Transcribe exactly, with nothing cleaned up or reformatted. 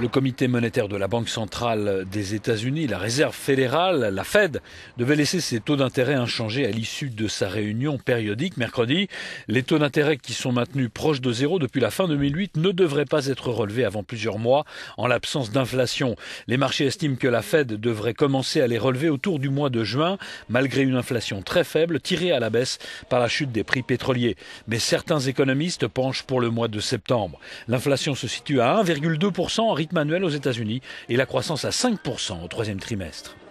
Le comité monétaire de la Banque centrale des États-Unis, la Réserve fédérale, la Fed, devait laisser ses taux d'intérêt inchangés à l'issue de sa réunion périodique mercredi. Les taux d'intérêt qui sont maintenus proches de zéro depuis la fin deux mille huit ne devraient pas être relevés avant plusieurs mois en l'absence d'inflation. Les marchés estiment que la Fed devrait commencer à les relever autour du mois de juin, malgré une inflation très faible tirée à la baisse par la chute des prix pétroliers. Mais certains économistes penchent pour le mois de septembre. L'inflation se situe à un virgule deux pour cent en rythme annuel aux États-Unis et la croissance à cinq pour cent au troisième trimestre.